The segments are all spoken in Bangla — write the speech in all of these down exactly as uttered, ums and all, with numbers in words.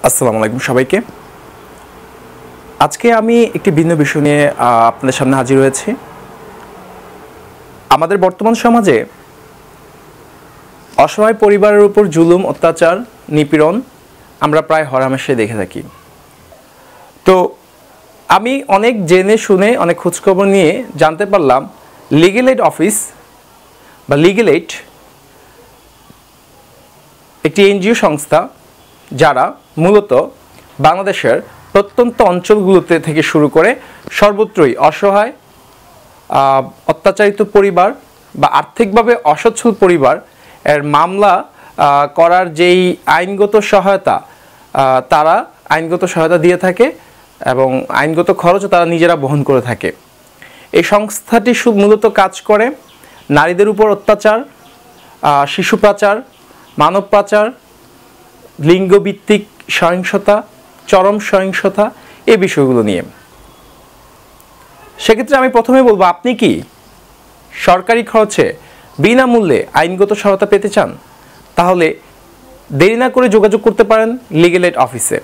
আসসালামু আলাইকুম সবাইকে। আজকে আমি একটি ভিন্ন বিষয় নিয়ে আপনাদের সামনে হাজির হয়েছি। আমাদের বর্তমান সমাজে অসহায় পরিবারের উপর জুলুম, অত্যাচার, নিপীড়ন আমরা প্রায় হরহামেশাই দেখে থাকি। তো আমি অনেক জেনে শুনে অনেক খোঁজখবর নিয়ে জানতে পারলাম লিগ্যাল এইড অফিস বা লিগ্যাল এইড একটি এনজিও সংস্থা যারা মূলত বাংলাদেশের প্রত্যন্ত অঞ্চলগুলোতে থেকে শুরু করে সর্বত্রই অসহায়, অত্যাচারিত পরিবার বা আর্থিকভাবে অসচ্ছল পরিবার এর মামলা করার যেই আইনগত সহায়তা তারা আইনগত সহায়তা দিয়ে থাকে এবং আইনগত খরচও তারা নিজেরা বহন করে থাকে। এই সংস্থাটি মূলত কাজ করে নারীদের উপর অত্যাচার, শিশু পাচার, মানব পাচার, লিঙ্গভিত্তিক সহিংসতা, চরম সহিংসতা এই বিষয়গুলো নিয়ে। সেক্ষেত্রে আমি প্রথমে বলবো, আপনি কি সরকারি খরচে বিনামূল্যে আইনগত সহায়তা পেতে চান? তাহলে দেরি না করে যোগাযোগ করতে পারেন লিগ্যাল এইড অফিসে।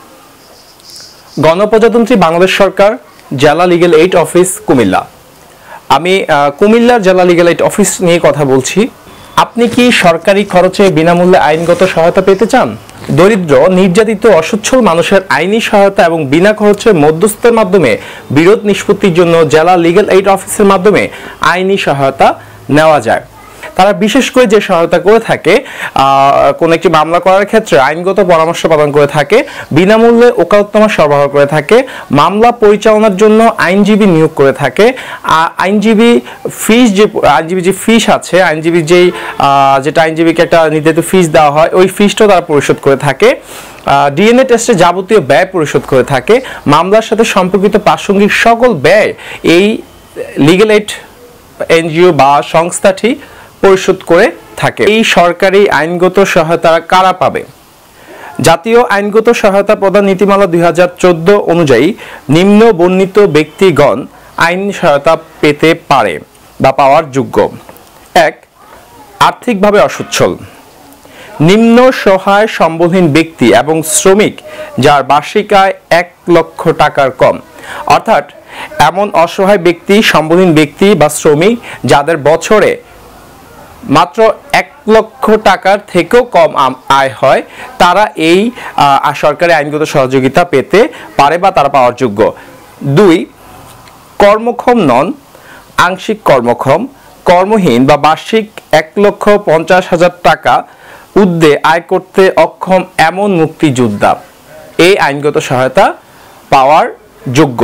গণপ্রজাতন্ত্রী বাংলাদেশ সরকার, জেলা লিগ্যাল এইড অফিস, কুমিল্লা। আমি কুমিল্লার জেলা লিগ্যাল এইড অফিস নিয়ে কথা বলছি। আপনি কি সরকারি খরচে বিনামূল্যে আইনগত সহায়তা পেতে চান? দরিদ্র, নির্যাতিত, অসচ্ছল মানুষের আইনি সহায়তা এবং বিনা খরচে মধ্যস্থের মাধ্যমে বিরোধ নিষ্পত্তির জন্য জেলা লিগ্যাল এইড অফিসের মাধ্যমে আইনি সহায়তা নেওয়া যায়। তারা বিশেষ করে যে সহায়তা করে থাকে, কোনো একটি মামলা করার ক্ষেত্রে আইনগত পরামর্শ প্রদান করে থাকে, বিনামূল্যে ওকালতনামা সরবরাহ করে থাকে, মামলা পরিচালনার জন্য আইনজীবী নিয়োগ করে থাকে, আইনজীবী ফিস যে আইনজীবী যে ফিস আছে, আইনজীবী যেই যেটা আইনজীবীকে একটা নির্ধারিত ফিস দেওয়া হয়, ওই ফিসটাও তারা পরিশোধ করে থাকে, ডিএনএ টেস্টে যাবতীয় ব্যয় পরিশোধ করে থাকে, মামলার সাথে সম্পর্কিত প্রাসঙ্গিক সকল ব্যয় এই লিগ্যাল এইড এনজিও বা সংস্থাটি পরিশোধ করে থাকে। এই সরকারি আইনগত সহায়তা কারা পাবে? জাতীয় আইনগত সহায়তা প্রদান নীতিমালা দুই হাজার চোদ্দ অনুযায়ী নিম্ন বর্ণিত ব্যক্তিগণ আইন সহায়তা পেতে পারে বা পাওয়ার যোগ্য। এক, আর্থিকভাবে অসচ্ছল, নিম্ন সহায় সম্বলহীন ব্যক্তি এবং শ্রমিক যার বার্ষিক আয় এক লক্ষ টাকার কম। অর্থাৎ এমন অসহায় ব্যক্তি, সম্বলহীন ব্যক্তি বা শ্রমিক যাদের বছরে মাত্র এক লক্ষ টাকার থেকেও কম আয় হয়, তারা এই সরকারি আইনগত সহযোগিতা পেতে পারে বা তারা পাওয়ার যোগ্য। দুই, কর্মক্ষম নন, আংশিক কর্মক্ষম, কর্মহীন বা বার্ষিক এক লক্ষ পঞ্চাশ হাজার টাকা ঊর্ধ্বে আয় করতে অক্ষম এমন মুক্তিযোদ্ধা এই আইনগত সহায়তা পাওয়ার যোগ্য।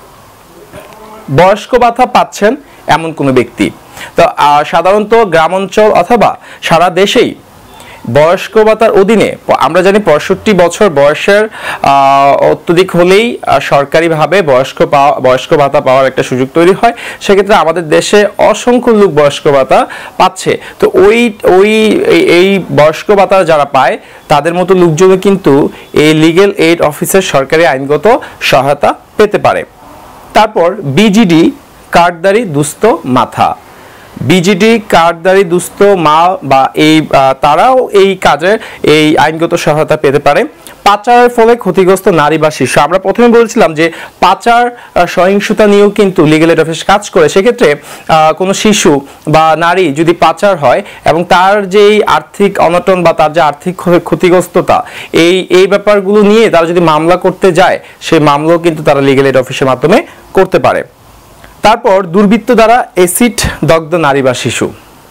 বয়স্ক ভাতা পাচ্ছেন এমন কোনো ব্যক্তি। তো সাধারণত গ্রাম অঞ্চল অথবা সারা দেশেই বয়স্ক ভাতার অধীনে আমরা জানি পঁয়ষট্টি বছর বয়সের অত্যধিক হলেই সরকারিভাবে বয়স্ক পাওয়া বয়স্ক ভাতা পাওয়ার একটা সুযোগ তৈরি হয়। সেক্ষেত্রে আমাদের দেশে অসংখ্য লোক বয়স্ক ভাতা পাচ্ছে। তো ওই ওই এই বয়স্ক ভাতা যারা পায় তাদের মতো লোকজনও কিন্তু এই লিগ্যাল এইড অফিসের সরকারি আইনগত সহায়তা পেতে পারে। তারপর বিজিডি কার্ডধারী দুস্থ মাথা, বিজিডি কার্ডধারী দুস্থ মা বা এই তারাও এই কাজে এই আইনগত সহায়তা পেতে পারে। পাচারের ফলে ক্ষতিগ্রস্ত নারী বা শিশু, আমরা প্রথমে বলেছিলাম যে পাচার সহিংসতা নিয়েও কিন্তু লিগ্যাল এইড অফিস কাজ করে। সেক্ষেত্রে কোনো শিশু বা নারী যদি পাচার হয় এবং তার যেই আর্থিক অনটন বা তার যে আর্থিক ক্ষতিগ্রস্ততা, এই এই ব্যাপারগুলো নিয়ে তারা যদি মামলা করতে যায়, সেই মামলাও কিন্তু তারা লিগ্যাল এইড অফিসের মাধ্যমে করতে পারে। তারপর দুর্বৃত্ত দ্বারা এসিড দগ্ধ নারী বা শিশু,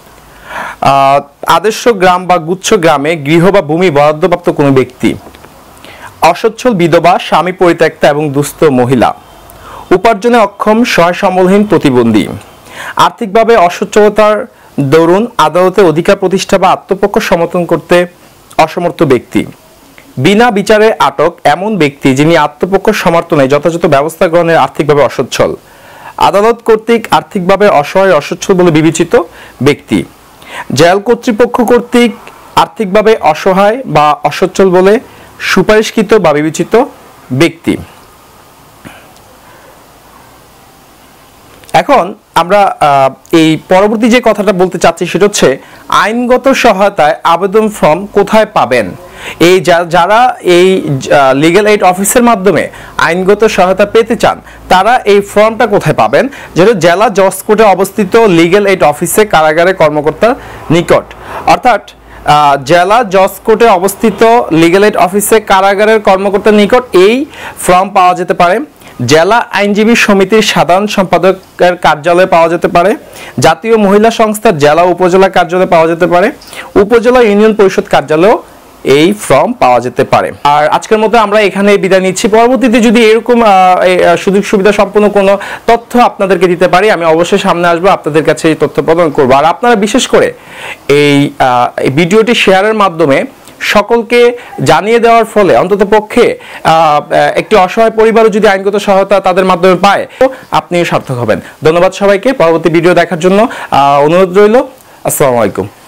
আদর্শ গ্রাম বা গুচ্ছ গ্রামে গৃহ বা ভূমি বরাদ্দপ্রাপ্ত কোনো ব্যক্তি, অসচ্ছল বিধবা, স্বামী পরিত্যক্তা এবং দুস্থ মহিলা, উপার্জনে অক্ষম, সহায় সম্বলহীন প্রতিবন্ধী, আর্থিকভাবে অসচ্ছলতার দরুন আদালতে অধিকার প্রতিষ্ঠা বা আত্মপক্ষ সমর্থন করতে অসমর্থ ব্যক্তি, বিনা বিচারে আটক এমন ব্যক্তি যিনি আত্মপক্ষ সমর্থনে যথাযথ ব্যবস্থা গ্রহণের আর্থিকভাবে অসচ্ছল, আদালত কর্তৃক আর্থিকভাবে অসহায় অসচ্ছল বলে বিবেচিত ব্যক্তি, জেল কর্তৃপক্ষ কর্তৃক আর্থিকভাবে অসহায় বা অসচ্ছল বলে সুপারিশকৃত বা বিবেচিত ব্যক্তি। এখন আমরা এই পরবর্তী যে কথাটা বলতে চাচ্ছি সেটা হচ্ছে আইনগত সহায়তায় আবেদন ফর্ম কোথায় পাবেন। এই যারা এই লিগ্যাল এইড অফিসের মাধ্যমে আইনগত সহায়তা পেতে চান তারা এই ফর্মটা কোথায় পাবেন? যেটা জেলা জজ কোর্টে অবস্থিত লিগ্যাল এইড অফিসে কারাগারে কর্মকর্তার নিকট, অর্থাৎ জেলা জজ কোর্টে অবস্থিত লিগ্যাল এইড অফিসে কারাগারের কর্মকর্তার নিকট এই ফর্ম পাওয়া যেতে পারে। জেলা আইনজীবী সমিতির সাধারণ সম্পাদকের কার্যালয়ে পাওয়া যেতে পারে। জাতীয় মহিলা সংস্থার জেলা উপজেলা কার্যালয়ে পাওয়া যেতে পারে। উপজেলা ইউনিয়ন পরিষদ কার্যালয়েও এই ফর্ম পাওয়া যেতে পারে। আর আজকের মতো আমরা এখানে বিদায় নিচ্ছি। পরবর্তীতে যদি এরকম সুযোগ সুবিধা সম্পন্ন কোনো তথ্য আপনাদেরকে দিতে পারি, আমি অবশ্যই সামনে আসবো, আপনাদের কাছে এই তথ্য প্রদান করবো। আর আপনারা বিশেষ করে এই ভিডিওটি শেয়ারের মাধ্যমে সকলকে জানিয়ে দেওয়ার ফলে অন্তত পক্ষে একটি অসহায় পরিবারও যদি আইনগত সহায়তা তাদের মাধ্যমে পায়, আপনিও সার্থক হবেন। ধন্যবাদ সবাইকে। পরবর্তী ভিডিও দেখার জন্য অনুরোধ রইল। আসসালামু আলাইকুম।